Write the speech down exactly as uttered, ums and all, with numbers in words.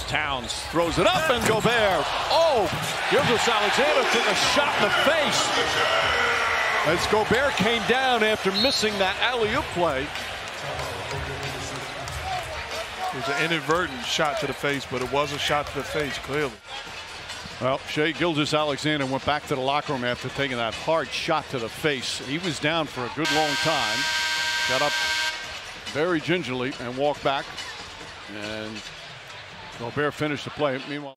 Towns throws it up, and Gobert. Oh, Gilgeous-Alexander took a shot in the face as Gobert came down after missing that alley-oop play. It was an inadvertent shot to the face, but it was a shot to the face, clearly. Well, Shai Gilgeous-Alexander went back to the locker room after taking that hard shot to the face. He was down for a good long time. Got up very gingerly and walked back. And Gobert finished the play. Meanwhile.